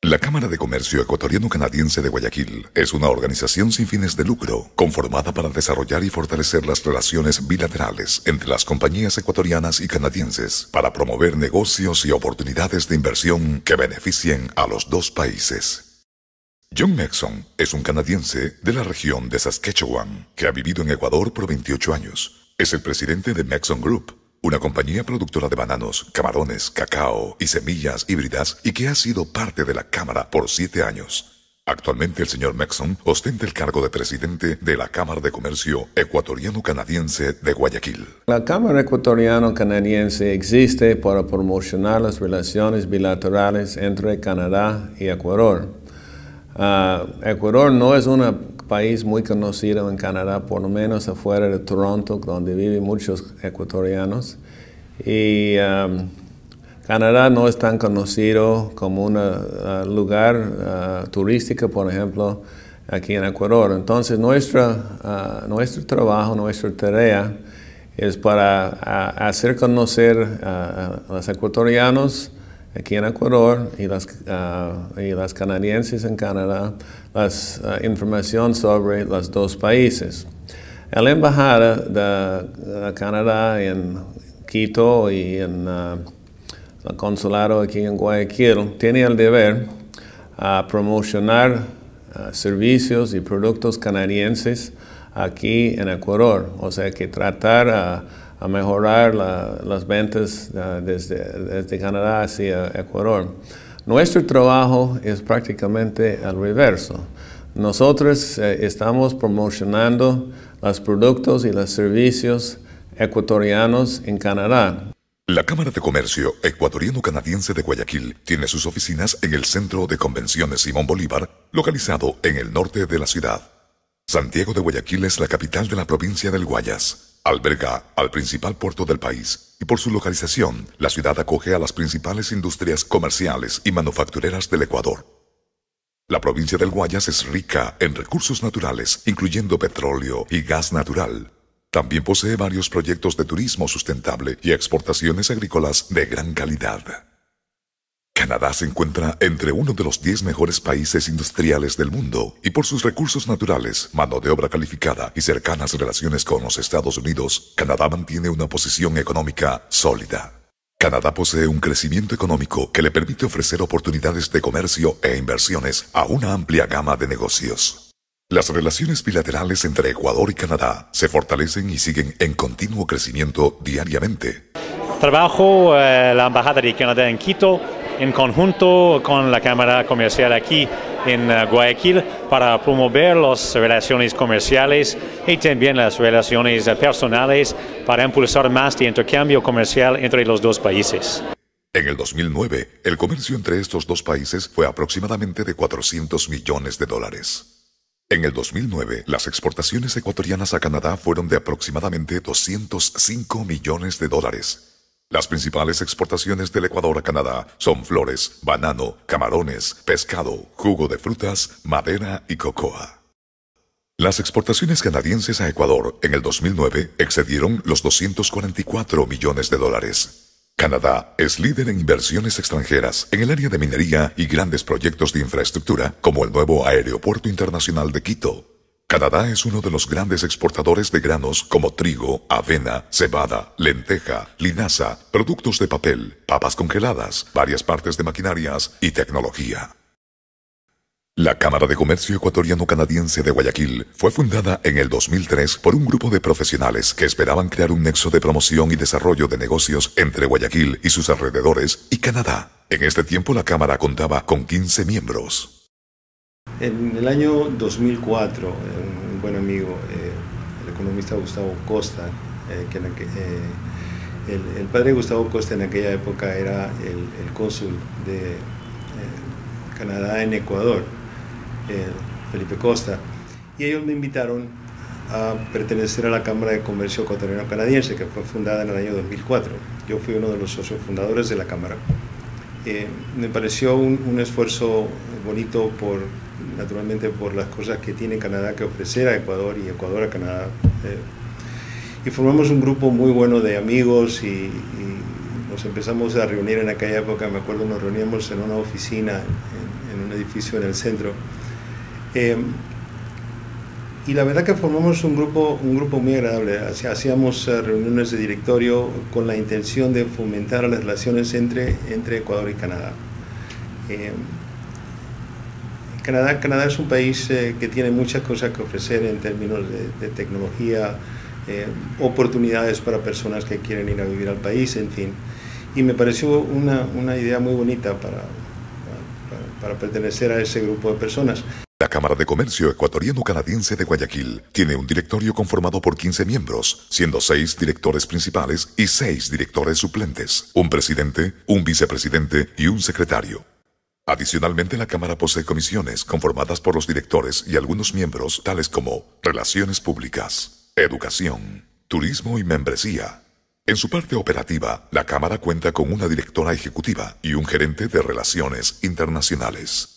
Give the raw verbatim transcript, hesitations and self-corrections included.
La Cámara de Comercio Ecuatoriano-Canadiense de Guayaquil es una organización sin fines de lucro, conformada para desarrollar y fortalecer las relaciones bilaterales entre las compañías ecuatorianas y canadienses, para promover negocios y oportunidades de inversión que beneficien a los dos países. John Maxon es un canadiense de la región de Saskatchewan, que ha vivido en Ecuador por veintiocho años. Es el presidente de Maxon Group, una compañía productora de bananos, camarones, cacao y semillas híbridas y que ha sido parte de la Cámara por siete años. Actualmente el señor Maxon ostenta el cargo de presidente de la Cámara de Comercio Ecuatoriano-Canadiense de Guayaquil. La Cámara Ecuatoriano-Canadiense existe para promocionar las relaciones bilaterales entre Canadá y Ecuador. Uh, Ecuador no es un país muy conocido en Canadá, por lo menos afuera de Toronto, donde viven muchos ecuatorianos. Y um, Canadá no es tan conocido como un uh, lugar uh, turístico, por ejemplo, aquí en Ecuador. Entonces, nuestra, uh, nuestro trabajo, nuestra tarea es para uh, hacer conocer uh, a los ecuatorianos aquí en Ecuador y las, uh, y las canadienses en Canadá, la uh, información sobre los dos países. La Embajada de uh, Canadá en Quito y en uh, el consulado aquí en Guayaquil tiene el deber a uh, promocionar uh, servicios y productos canadienses aquí en Ecuador, o sea que tratar a uh, a mejorar la, las ventas uh, desde, desde Canadá hacia Ecuador. Nuestro trabajo es prácticamente al reverso. Nosotros eh, estamos promocionando los productos y los servicios ecuatorianos en Canadá. La Cámara de Comercio Ecuatoriano-Canadiense de Guayaquil tiene sus oficinas en el Centro de Convenciones Simón Bolívar, localizado en el norte de la ciudad. Santiago de Guayaquil es la capital de la provincia del Guayas. Alberga al principal puerto del país y por su localización, la ciudad acoge a las principales industrias comerciales y manufactureras del Ecuador. La provincia del Guayas es rica en recursos naturales, incluyendo petróleo y gas natural. También posee varios proyectos de turismo sustentable y exportaciones agrícolas de gran calidad. Canadá se encuentra entre uno de los diez mejores países industriales del mundo y por sus recursos naturales, mano de obra calificada y cercanas relaciones con los Estados Unidos, Canadá mantiene una posición económica sólida. Canadá posee un crecimiento económico que le permite ofrecer oportunidades de comercio e inversiones a una amplia gama de negocios. Las relaciones bilaterales entre Ecuador y Canadá se fortalecen y siguen en continuo crecimiento diariamente. Trabajo en eh, la Embajada de Canadá en Quito, en conjunto con la Cámara Comercial aquí en uh, Guayaquil, para promover las relaciones comerciales y también las relaciones uh, personales para impulsar más de intercambio comercial entre los dos países. En el dos mil nueve, el comercio entre estos dos países fue aproximadamente de cuatrocientos millones de dólares. En el dos mil nueve, las exportaciones ecuatorianas a Canadá fueron de aproximadamente doscientos cinco millones de dólares. Las principales exportaciones del Ecuador a Canadá son flores, banano, camarones, pescado, jugo de frutas, madera y cocoa. Las exportaciones canadienses a Ecuador en el dos mil nueve excedieron los doscientos cuarenta y cuatro millones de dólares. Canadá es líder en inversiones extranjeras en el área de minería y grandes proyectos de infraestructura como el nuevo Aeropuerto Internacional de Quito. Canadá es uno de los grandes exportadores de granos como trigo, avena, cebada, lenteja, linaza, productos de papel, papas congeladas, varias partes de maquinarias y tecnología. La Cámara de Comercio Ecuatoriano-Canadiense de Guayaquil fue fundada en el dos mil tres por un grupo de profesionales que esperaban crear un nexo de promoción y desarrollo de negocios entre Guayaquil y sus alrededores y Canadá. En este tiempo la Cámara contaba con quince miembros. En el año dos mil cuatro, un buen amigo, eh, el economista Gustavo Costa, eh, que en aqu eh, el, el padre Gustavo Costa en aquella época era el, el cónsul de eh, Canadá en Ecuador, eh, Felipe Costa, y ellos me invitaron a pertenecer a la Cámara de Comercio Ecuatoriano-Canadiense, que fue fundada en el año dos mil cuatro. Yo fui uno de los socios fundadores de la Cámara. Eh, me pareció un, un esfuerzo bonito por, naturalmente por las cosas que tiene Canadá que ofrecer a Ecuador y Ecuador a Canadá. Eh, y formamos un grupo muy bueno de amigos y, y nos empezamos a reunir en aquella época, me acuerdo, nos reuníamos en una oficina, en, en un edificio en el centro. Eh, y la verdad que formamos un grupo, un grupo muy agradable. Hacíamos reuniones de directorio con la intención de fomentar las relaciones entre, entre Ecuador y Canadá. Eh, Canadá, Canadá es un país eh, que tiene muchas cosas que ofrecer en términos de, de tecnología, eh, oportunidades para personas que quieren ir a vivir al país, en fin. Y me pareció una, una idea muy bonita para, para, para pertenecer a ese grupo de personas. La Cámara de Comercio Ecuatoriano-Canadiense de Guayaquil tiene un directorio conformado por quince miembros, siendo seis directores principales y seis directores suplentes, un presidente, un vicepresidente y un secretario. Adicionalmente, la Cámara posee comisiones conformadas por los directores y algunos miembros, tales como Relaciones Públicas, Educación, Turismo y Membresía. En su parte operativa, la Cámara cuenta con una directora ejecutiva y un gerente de Relaciones Internacionales.